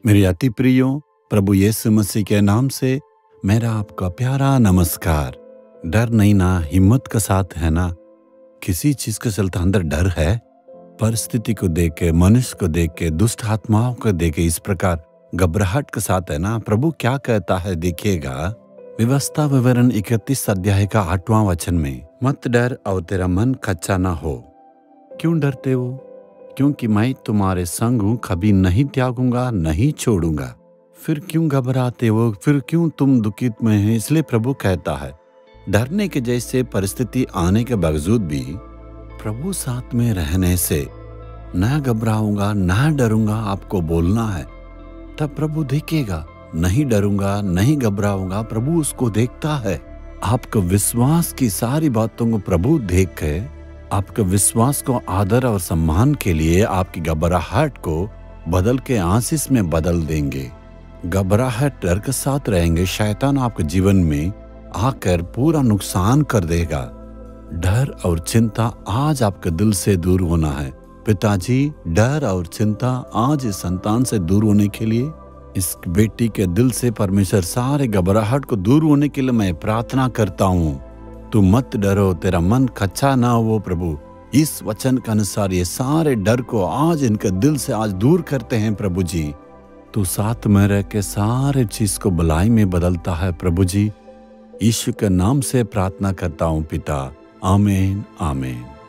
मेरे अति प्रियो प्रभु यीशु मसीह के नाम से मेरा आपका प्यारा नमस्कार। डर नहीं ना, हिम्मत का साथ है ना। किसी चीज के चलते अंदर डर है, परिस्थिति को देख के, मनुष्य को देख के, दुष्ट आत्माओं को देख के इस प्रकार घबराहट के साथ है ना। प्रभु क्या कहता है देखिएगा, व्यवस्था विवरण 31 अध्याय का 8वां वचन में, मत डर और तेरा मन कच्चा ना हो। क्यों डरते हो? क्योंकि मैं तुम्हारे संग हूं, कभी नहीं त्यागूंगा, नहीं छोड़ूंगा। फिर क्यों घबराते हो? फिर क्यों तुम दुखित में हैं? इसलिए प्रभु कहता है, डरने के जैसे परिस्थिति आने के बावजूद भी प्रभु साथ में रहने से ना घबराऊंगा, ना डरूंगा आपको बोलना है। तब प्रभु देखेगा, नहीं डरूंगा, नहीं घबराऊंगा। प्रभु उसको देखता है। आपका विश्वास की सारी बातों को प्रभु देख के आपके विश्वास को आदर और सम्मान के लिए आपकी घबराहट को बदल के आशीष में बदल देंगे। घबराहट डर के साथ रहेंगे, शैतान आपके जीवन में आकर पूरा नुकसान कर देगा। डर और चिंता आज आपके दिल से दूर होना है। पिताजी, डर और चिंता आज इस संतान से दूर होने के लिए, इस बेटी के दिल से परमेश्वर सारे घबराहट को दूर होने के लिए मैं प्रार्थना करता हूँ। तू मत डरो, तेरा मन कच्चा ना हो। प्रभु इस वचन के अनुसार ये सारे डर को आज इनके दिल से आज दूर करते हैं। प्रभु जी, तू साथ में रह के सारे चीज को भलाई में बदलता है। प्रभु जी, यीशु के नाम से प्रार्थना करता हूँ पिता, आमीन आमीन।